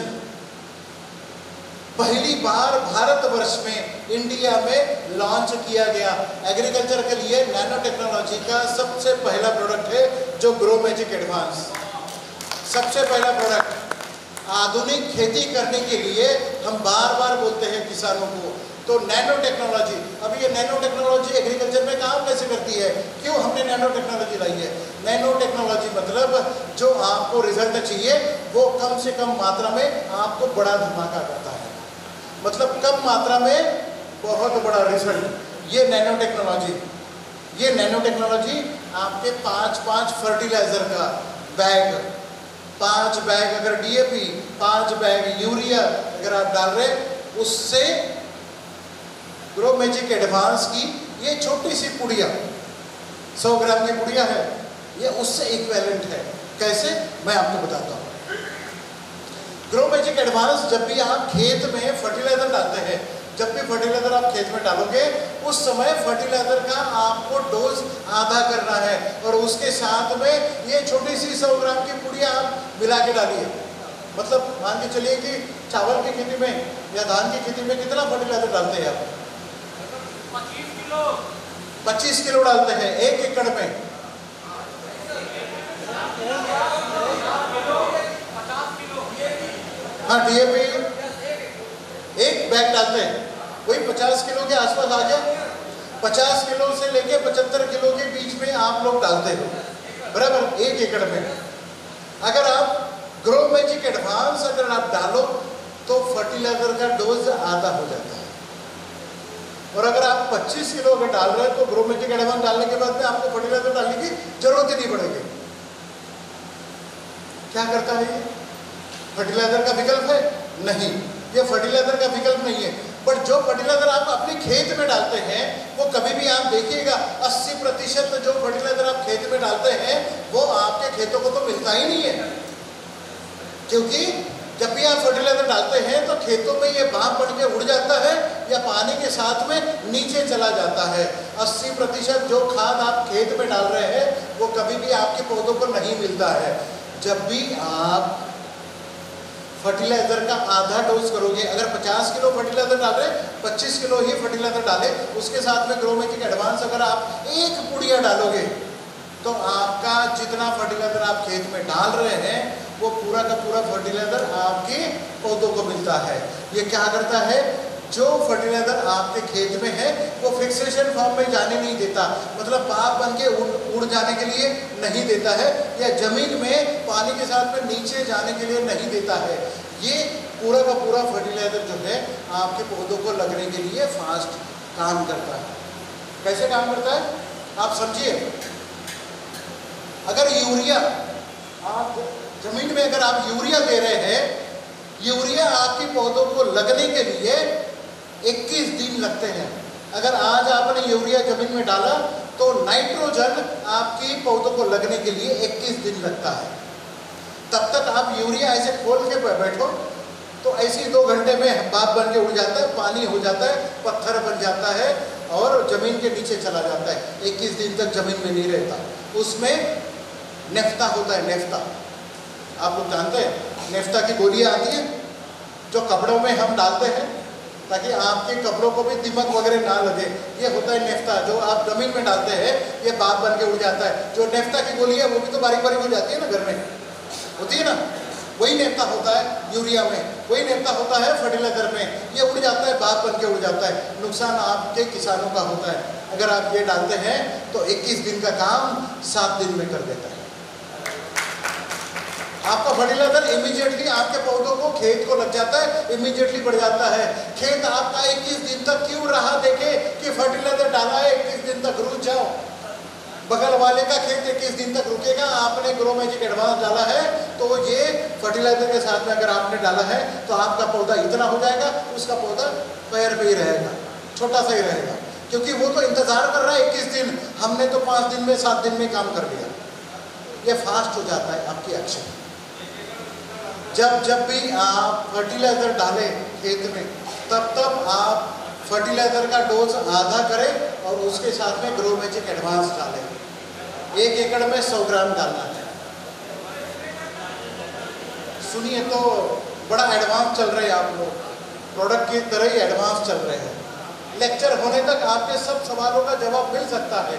पहली बार भारतवर्ष में, इंडिया में लॉन्च किया गया। एग्रीकल्चर के लिए नैनो टेक्नोलॉजी का सबसे पहला प्रोडक्ट है जो ग्रो मैजिक एडवांस। सबसे पहला प्रोडक्ट आधुनिक खेती करने के लिए हम बार बार बोलते हैं किसानों को, तो नैनो टेक्नोलॉजी। अभी ये नैनो टेक्नोलॉजी एग्रीकल्चर में काम कैसे करती है, क्यों हमने नैनो टेक्नोलॉजी लाई है? नैनो टेक्नोलॉजी मतलब जो आपको रिजल्ट चाहिए वो कम से कम मात्रा में आपको बड़ा धमाका करता है, मतलब कम मात्रा में बहुत बड़ा रिजल्ट। ये नैनो टेक्नोलॉजी आपके 5 फर्टिलाइजर का बैग, 5 बैग अगर DAP, 5 बैग यूरिया अगर आप डाल रहे, उससे ग्रो मैजिक एडवांस की ये छोटी सी पुड़िया 100 ग्राम की पुड़िया है, ये उससे इक्विवेलेंट है। कैसे, मैं आपको बताता हूँ। ग्रो मैजिक एडवांस जब भी आप खेत में फर्टिलाइजर डालते हैं, जब भी फर्टिलाइजर आप खेत में डालोगे उस समय फर्टिलाइजर का आपको डोज आधा करना है, और उसके साथ में ये छोटी सी 100 ग्राम की पुड़िया आप मिला के डालिए। मतलब मान के चलिए कि चावल की खेती में या धान की खेती में कितना फर्टिलाइजर डालते हैं आप? 25 किलो डालते हैं 1 एकड़ में। हाँ, DAP 1 बैग डालते हैं, वही 50 किलो के आसपास आ गया। 50 किलो से लेके 75 किलो के बीच में आप लोग डालते हो, बराबर, 1 एकड़ में। अगर आप ग्रो मैजिक एडवांस अगर आप डालो तो फर्टिलाइजर का डोज आधा हो जाता है। और अगर आप 25 किलो अगर डाल रहे हैं तो ग्रो मैजिक एडवांस डालने के बाद में आपको फर्टिलाइजर डालने की जरूरत ही नहीं पड़ेगी। क्या करता है ये? फर्टिलाइजर का विकल्प है? नहीं, ये फर्टिलाइजर का विकल्प नहीं है। बट जो फर्टिलाइजर आप अपने खेत में डालते हैं वो कभी भी आप देखिएगा 80% जो फर्टिलाइजर आप खेत में डालते हैं वो आपके खेतों को तो मिलता ही नहीं है, क्योंकि जब भी आप फर्टिलाइजर डालते हैं तो खेतों में ये भाप बन के उड़ जाता है या पानी के साथ में नीचे चला जाता है। 80% जो खाद आप खेत में डाल रहे हैं वो कभी भी आपके पौधों को नहीं मिलता है। जब भी आप फर्टिलाइजर का आधा डोज करोगे, अगर 50 किलो फर्टिलाइजर डाल रहे 25 किलो ही फर्टिलाइजर डाले, उसके साथ में ग्रो मैजिक एडवांस अगर आप 1 पुड़िया डालोगे तो आपका जितना फर्टिलाइजर आप खेत में डाल रहे हैं वो पूरा का पूरा फर्टिलाइजर आपके पौधों को मिलता है। ये क्या करता है, जो फर्टिलाइजर आपके खेत में है वो फिक्सेशन फॉर्म में जाने नहीं देता, मतलब भाप बन के उड़ जाने के लिए नहीं देता है, या जमीन में पानी के साथ में नीचे जाने के लिए नहीं देता है। ये पूरा का पूरा फर्टिलाइजर जो है आपके पौधों को लगने के लिए फास्ट काम करता है। कैसे काम करता है आप समझिए। अगर यूरिया आप जमीन में अगर आप यूरिया दे रहे हैं, यूरिया आपके पौधों को लगने के लिए 21 दिन लगते हैं। अगर आज आपने यूरिया जमीन में डाला तो नाइट्रोजन आपकी पौधों को लगने के लिए 21 दिन लगता है। तब तक आप यूरिया ऐसे खोल के बैठो तो ऐसे ही 2 घंटे में भाप बन के उड़ जाता है, पानी हो जाता है, पत्थर बन जाता है, और ज़मीन के नीचे चला जाता है, 21 दिन तक ज़मीन में नहीं रहता। उसमें नेफ्ता होता है, नेफ्ता आप लोग जानते हैं। नेफ्ता की गोलियाँ आती हैं जो कपड़ों में हम डालते हैं ताकि आपके कपड़ों को भी दीमक वगैरह ना लगे, ये होता है नेफ्ता, जो आप ज़मीन में डालते हैं, ये बाग बन के उड़ जाता है। जो नेफ्ता की गोली है वो भी तो बारीक बारीक हो जाती है ना, घर में होती है ना, वही नेफ्ता होता है यूरिया में, वही नेफ्ता होता है फर्टिलाइजर में, ये उड़ जाता है, बाग बन के उड़ जाता है। नुकसान आपके किसानों का होता है। अगर आप ये डालते हैं तो 21 दिन का काम 7 दिन में कर देता है। आपका फर्टिलाइजर इमीडिएटली आपके पौधों को, खेत को लग जाता है, इमीडिएटली बढ़ जाता है। खेत आपका 21 दिन तक क्यों रहा देखे कि फर्टिलाइजर डाला है, 21 दिन तक रुक जाओ। बगल वाले का खेत 21 दिन तक रुकेगा, आपने ग्रो मैजिक एडवांस डाला है तो ये फर्टिलाइजर के साथ में अगर आपने डाला है तो आपका पौधा इतना हो जाएगा, उसका पौधा पैर पे ही रहेगा, छोटा सा ही रहेगा, क्योंकि वो तो इंतजार कर रहा है 21 दिन, हमने तो 5 दिन में 7 दिन में काम कर लिया। ये फास्ट हो जाता है आपकी एक्शन। जब भी आप फर्टिलाइजर डालें खेत में, तब आप फर्टिलाइजर का डोज आधा करें और उसके साथ में ग्रो मैजिक एडवांस डालें। 1 एकड़ में 100 ग्राम डालना है। सुनिए, तो बड़ा एडवांस चल रहे हैं आप लोग, प्रोडक्ट की तरह ही एडवांस चल रहे हैं। लेक्चर होने तक आपके सब सवालों का जवाब मिल सकता है।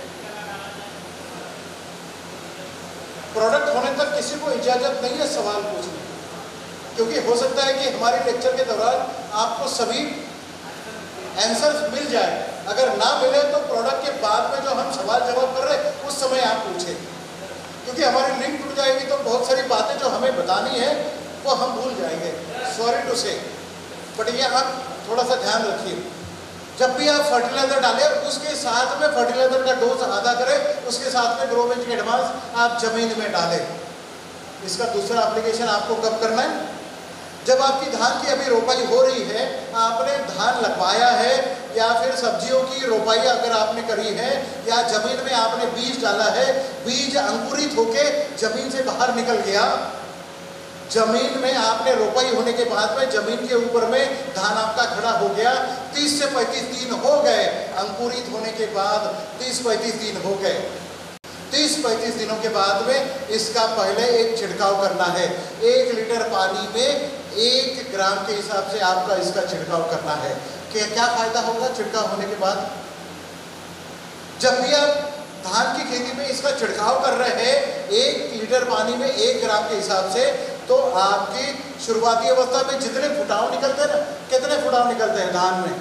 प्रोडक्ट होने तक किसी को इजाजत नहीं है सवाल पूछने की, क्योंकि हो सकता है कि हमारे लेक्चर के दौरान आपको सभी आंसर्स मिल जाए। अगर ना मिले तो प्रोडक्ट के बाद में जो हम सवाल जवाब कर रहे हैं उस समय आप पूछें, क्योंकि हमारी लिंक टूट जाएगी तो बहुत सारी बातें जो हमें बतानी है वो हम भूल जाएंगे। सॉरी टू से, बट ये आप थोड़ा सा ध्यान रखिए। जब भी आप फर्टिलाइजर डालें उसके साथ में फर्टिलाइजर का डोज आधा करें, उसके साथ में ग्रो मैजिक एडवांस आप जमीन में डालें। इसका दूसरा एप्लीकेशन आपको कब करना है? जब आपकी धान की अभी रोपाई हो रही है, आपने धान लगवाया है या फिर सब्जियों की रोपाई अगर आपने करी है या जमीन में आपने बीज डाला है, बीज अंकुरित होके जमीन से बाहर निकल गया, जमीन में आपने रोपाई होने के बाद में जमीन के ऊपर में धान आपका खड़ा हो गया, 30 से 35 दिन हो गए अंकुरित होने के बाद, 30-35 दिन हो गए। 30-35 दिनों के बाद में इसका पहले एक छिड़काव करना है। 1 लीटर पानी में 1 ग्राम के हिसाब से आपका इसका छिड़काव करना है। क्या फायदा होगा छिड़काव होने के बाद? जब भी आप धान की खेती में इसका छिड़काव कर रहे हैं 1 लीटर पानी में 1 ग्राम के हिसाब से, तो आपकी शुरुआती अवस्था में जितने फुटाव निकलते हैं ना, कितने फुटाव निकलते हैं धान में?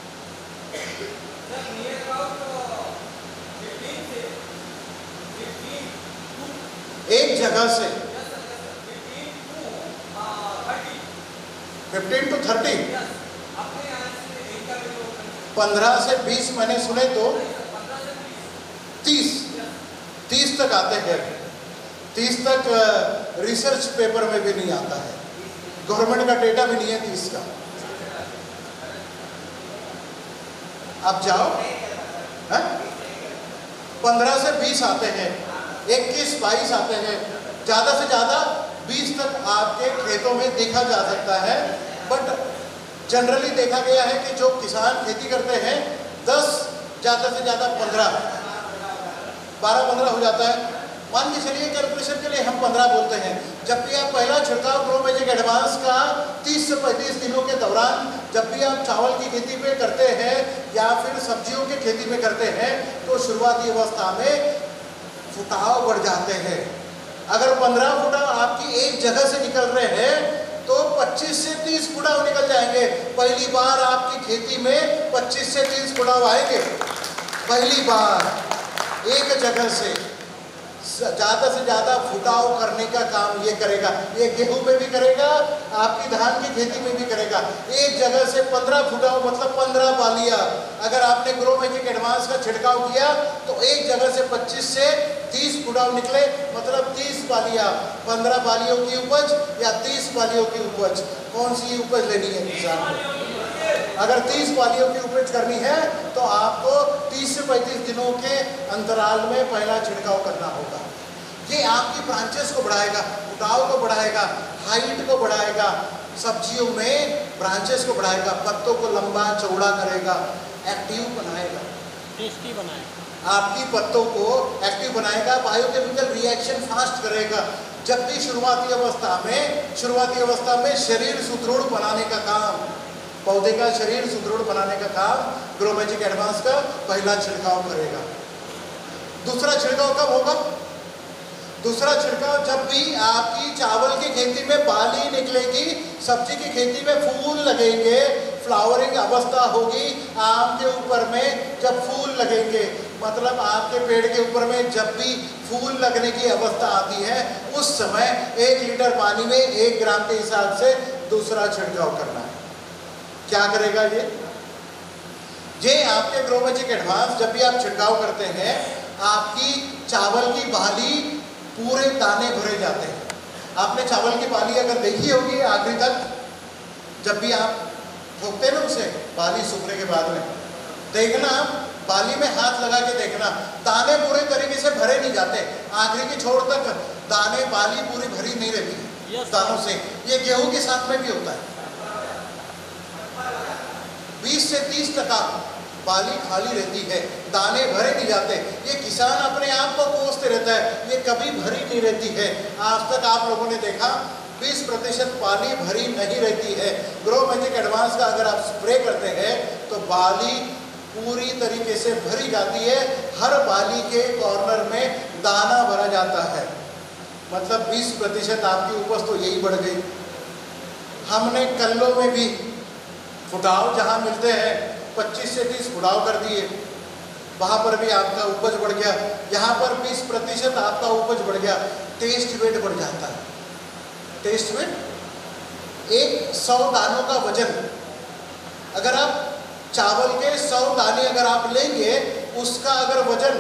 एक जगह से 15 to 30, 15 से 20 मैंने सुने तो 30 तक आते हैं। 30 तक रिसर्च पेपर में भी नहीं आता है, गवर्नमेंट का डेटा भी नहीं है 30 का। आप जाओ, 15 से 20 आते हैं, 21-22 आते हैं, ज़्यादा से ज़्यादा 20 तक आपके खेतों में देखा जा सकता है। बट जनरली देखा गया है कि जो किसान खेती करते हैं 10, ज़्यादा से ज़्यादा 15, 12-15 हो जाता है। मान के चलिए कैलकुलेशन के लिए हम 15 बोलते हैं। जब भी आप पहला छिड़काव ग्रो मैजिक एडवांस का 30 से 35 दिनों के दौरान जब भी आप चावल की खेती पे करते हैं या फिर सब्जियों की खेती में करते हैं, तो शुरुआती अवस्था में फुटाव बढ़ जाते हैं। अगर 15 फुटाव आपकी एक जगह से निकल रहे हैं तो 25 से 30 फुटाव निकल जाएंगे। पहली बार आपकी खेती में 25 से 30 फुटाव आएंगे, पहली बार एक जगह से। ज़्यादा से ज़्यादा फुटाव करने का काम ये करेगा। ये गेहूं में भी करेगा, आपकी धान की खेती में भी करेगा। एक जगह से 15 फुटाव मतलब 15 बालियाँ। अगर आपने ग्रो मैजिक एडवांस का छिड़काव किया तो एक जगह से 25 से 30 फुटाव निकले, मतलब 30 बालियाँ। 15 बालियों की उपज या 30 बालियों की उपज, कौन सी उपज लेनी है किसान को? अगर 30 बालियों की उपज करनी है तो आपको 30 से 35 दिनों के अंतराल में पहला छिड़काव करना होगा। ये आपकी ब्रांचेस को बढ़ाएगा, फुटाव को बढ़ाएगा, हाइट को बढ़ाएगा, सब्जियों में ब्रांचेस को बढ़ाएगा, पत्तों को लंबा चौड़ा करेगा। एक्टिव बनाएगा,
टेस्टी बनाए,
आपकी पत्तों को एक्टिव बनाएगा, बायोकेमिकल रिएक्शन फास्ट करेगा। जब भी शुरुआती अवस्था में शरीर सुदृढ़ बनाने का काम, पौधे का शरीर सुदृढ़ बनाने का काम ग्रो मैजिक एडवांस का पहला छिड़काव करेगा। दूसरा छिड़काव कब होगा? दूसरा छिड़काव जब भी आपकी चावल की खेती में बाली निकलेगी, सब्जी की खेती में फूल लगेंगे, फ्लावरिंग अवस्था होगी, आम के ऊपर में जब फूल लगेंगे, मतलब आपके पेड़ के ऊपर में जब भी फूल लगने की अवस्था आती है, उस समय 1 लीटर पानी में 1 ग्राम के हिसाब से दूसरा छिड़काव करना है। क्या करेगा ये आपके ग्रो मैजिक एडवांस जब भी आप छिड़काव करते हैं, आपकी चावल की बाली पूरे दाने भरे जाते हैं। आपने चावल की बाली अगर देखी होगी आखिरी तक, जब भी आप ठोकते हैं ना उसे बाली सूखने के बाद में, देखना बाली में हाथ लगा के देखना, दाने पूरे तरीके से भरे नहीं जाते, आखिरी की छोर तक दाने बाली पूरी भरी नहीं रहती है दानों से। ये गेहूं के साथ में भी होता है, 20 से 30% बाली खाली रहती है, दाने भरे नहीं जाते। ये किसान अपने आप को कोसते रहता है, ये कभी भरी नहीं रहती है। आज तक आप लोगों ने देखा 20% बाली भरी नहीं रहती है। ग्रो मैजिक एडवांस का अगर आप स्प्रे करते हैं तो बाली पूरी तरीके से भरी जाती है, हर बाली के कॉर्नर में दाना भरा जाता है, मतलब 20% आपकी उपज तो यही बढ़ गई। हमने कल्लों में भी फुटाव जहाँ मिलते हैं 25 से 30 फुटाव कर दिए, वहाँ पर भी आपका उपज बढ़ गया। यहाँ पर 20% आपका उपज बढ़ गया, टेस्ट वेट बढ़ जाता है। टेस्ट वेट, 100 दानों का वजन, अगर आप चावल के 100 दाने अगर आप लेंगे, उसका अगर वजन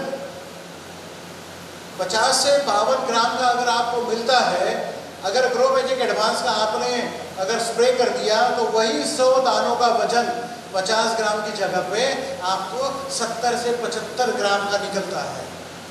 50 से 52 ग्राम का अगर आपको मिलता है, अगर ग्रो मैजिक एडवांस का आपने अगर स्प्रे कर दिया तो वही 100 दानों का वजन 50 ग्राम की जगह पे आपको 70 से 75 ग्राम का निकलता है।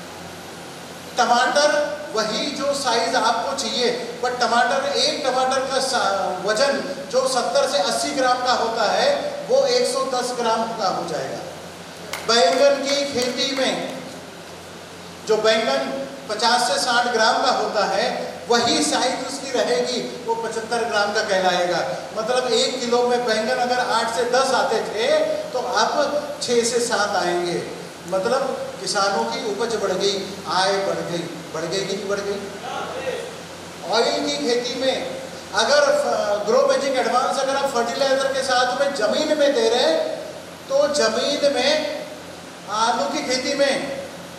टमाटर वही जो साइज आपको चाहिए, पर टमाटर, एक टमाटर का वजन जो 70 से 80 ग्राम का होता है वो 110 ग्राम का हो जाएगा। बैंगन की खेती में जो बैंगन 50 से 60 ग्राम का होता है, वही साइज उसकी रहेगी, वो 75 ग्राम का कहलाएगा। मतलब 1 किलो में बैंगन अगर 8 से 10 आते थे तो अब 6 से 7 आएंगे। मतलब किसानों की उपज बढ़ गई, आय बढ़ गई कि नहीं बढ़ गई? ऑयल की खेती में अगर ग्रो मैजिक एडवांस अगर आप फर्टिलाइजर के साथ में जमीन में दे रहे हैं, तो जमीन में आलू की खेती में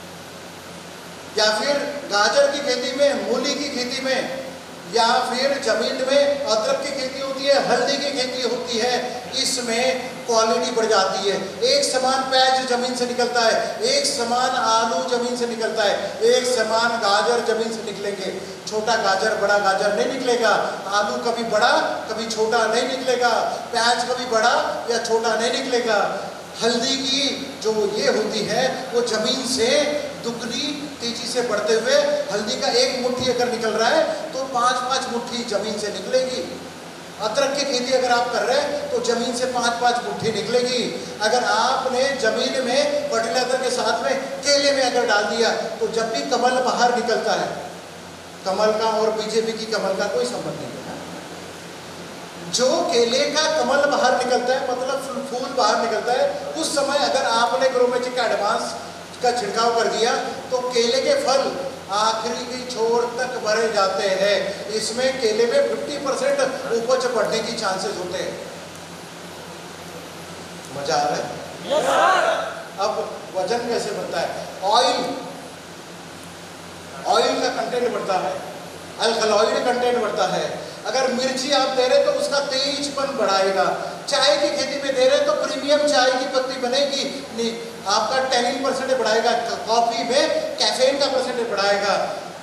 या फिर गाजर की खेती में, मूली की खेती में, या फिर जमीन में अदरक की खेती होती है, हल्दी की खेती होती है, इसमें क्वालिटी बढ़ जाती है। एक समान प्याज जमीन से निकलता है, एक समान आलू जमीन से निकलता है, एक समान गाजर जमीन से निकलेंगे। छोटा गाजर बड़ा गाजर नहीं निकलेगा, आलू कभी बड़ा कभी छोटा नहीं निकलेगा, प्याज कभी बड़ा या छोटा नहीं निकलेगा। हल्दी की जो ये होती है वो जमीन से दुगनी तेजी से बढ़ते हुए, हल्दी का 1 मुट्ठी अगर निकल रहा है तो 5-5 मुट्ठी जमीन से निकलेगी। अदरक की खेती अगर आप कर रहे हैं तो जमीन से 5-5 मुट्ठी निकलेगी। अगर आपने जमीन में फर्टिलाइजर के साथ में केले में अगर डाल दिया तो जब भी कमल बाहर निकलता है, कमल का और बीजेपी की कमल का कोई संबंध नहीं है। जो केले का कमल बाहर निकलता है, मतलब फूल बाहर निकलता है, उस समय अगर आपने ग्रो मैजिक का एडवांस का छिड़काव कर दिया तो केले के फल आखिरी की छोर तक भरे जाते हैं। इसमें केले में 50% उपज बढ़ने की चांसेस होते हैं। मजा आ रहा है?
Yes sir.
अब वजन कैसे बढ़ता है? ऑयल का कंटेंट बढ़ता है, अल्कलॉइड कंटेंट बढ़ता है। अगर मिर्ची आप दे रहे तो उसका तेजपन बढ़ाएगा। चाय की खेती में दे रहे तो प्रीमियम चाय की पत्ती बनेगी, नहीं आपका टैनिन परसेंटेज बढ़ाएगा। कॉफी में कैफीन का परसेंटेज बढ़ाएगा।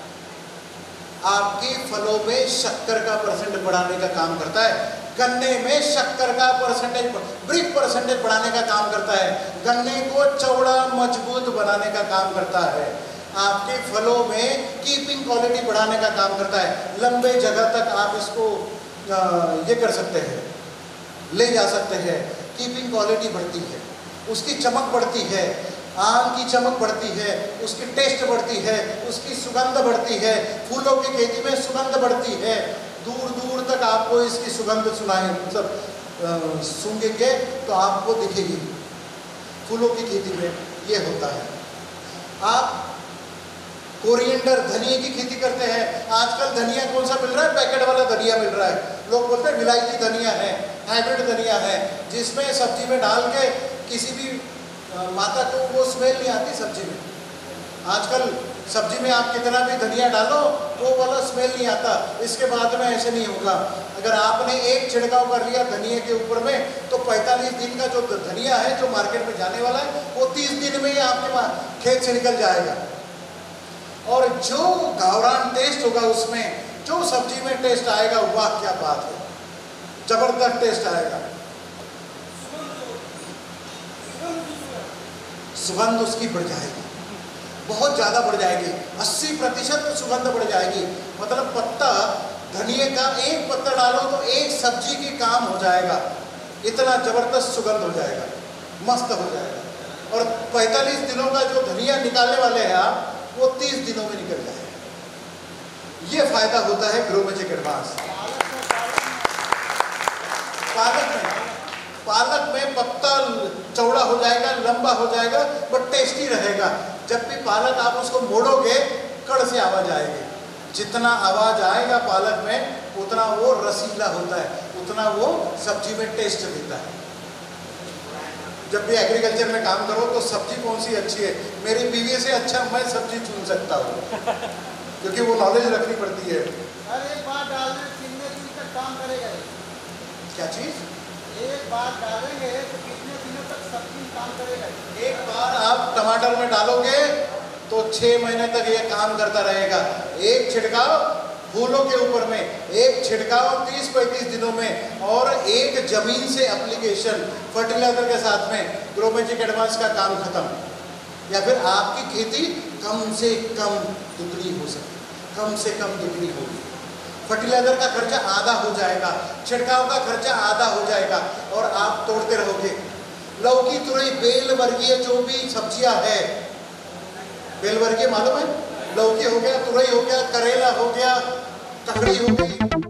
आपके फलों में शक्कर का परसेंटेज बढ़ाने का काम करता है। गन्ने में शक्कर का परसेंटेज, ब्रिक परसेंटेज बढ़ाने का काम करता है। गन्ने को चौड़ा मजबूत बनाने का काम करता है। आपके फलों में कीपिंग क्वालिटी बढ़ाने का काम करता है। लंबे जगह तक आप इसको ये कर सकते हैं, ले जा सकते हैं, कीपिंग क्वालिटी बढ़ती है। उसकी चमक बढ़ती है, आम की चमक बढ़ती है, उसकी टेस्ट बढ़ती है, उसकी सुगंध बढ़ती है। फूलों की खेती में सुगंध बढ़ती है, दूर दूर तक आपको इसकी सुगंध सुनाए मतलब सूंघेंगे तो आपको दिखेगी। फूलों की खेती में ये होता है। आप कोरिएंडर धनिया की खेती करते हैं, आजकल धनिया कौन सा मिल रहा है? पैकेट वाला धनिया मिल रहा है। लोग बोलते हैं विलायती धनिया है, हाइब्रिड धनिया है, जिसमें सब्जी में डाल के किसी भी माता को वो स्मेल नहीं आती सब्जी में। आजकल सब्जी में आप कितना भी धनिया डालो वो वाला स्मेल नहीं आता। इसके बाद में ऐसे नहीं होगा। अगर आपने एक छिड़काव कर लिया धनिया के ऊपर में तो 45 दिन का जो धनिया है जो मार्केट में जाने वाला है वो 30 दिन में ही आपके खेत से निकल जाएगा। और जो गावरान टेस्ट होगा उसमें, जो सब्जी में टेस्ट आएगा, वाह क्या बात है, जबरदस्त टेस्ट आएगा। सुगंध उसकी बढ़ जाएगी, बहुत ज़्यादा बढ़ जाएगी, 80% सुगंध बढ़ जाएगी। मतलब पत्ता धनिए का एक पत्ता डालो तो एक सब्जी की काम हो जाएगा, इतना ज़बरदस्त सुगंध हो जाएगा, मस्त हो जाएगा। और 45 दिनों का जो धनिया निकालने वाले हैं आप, वो 30 दिनों में निकल जाएगा। ये फायदा होता है ग्रोमेजिक एडवांस। पालक में पत्ता चौड़ा हो जाएगा, लंबा हो जाएगा, बट टेस्टी रहेगा। जब भी पालक आप उसको मोड़ोगे कड़ से आवाज आएगी। जितना आवाज आएगा पालक में उतना वो रसीला होता है, उतना वो सब्जी में टेस्ट देता है। जब भी एग्रीकल्चर में काम करो तो सब्जी कौन सी अच्छी है, मेरी बीवी से अच्छा मैं सब्जी चुन सकता हूँ क्योंकि वो नॉलेज रखनी पड़ती है।
अरे एक बार डालने कितने दिन तक काम करेगा?
क्या चीज़?
एक बार डालेंगे तो कितने दिनों तक सब्जी काम करेगा?
एक बार आप टमाटर में डालोगे तो 6 महीने तक ये काम करता रहेगा। एक छिड़काव फूलों के ऊपर में, एक छिड़काव 30-35 दिनों में, और एक जमीन से एप्लीकेशन फर्टिलाइजर के साथ में ग्रोमेजिक एडवांस का काम खत्म। या फिर आपकी खेती कम से कम दुगनी हो सकती, कम से कम दुगनी होगी। फर्टिलाइजर का खर्चा आधा हो जाएगा, छिड़काव का खर्चा आधा हो जाएगा, और आप तोड़ते रहोगे। लौकी, तुरई, बेल वर्गीय जो भी सब्जियां है, बेल वर्गीय मालूम है? लौकी हो गया, तुरई हो गया, करेला हो गया, ककड़ी हो गई,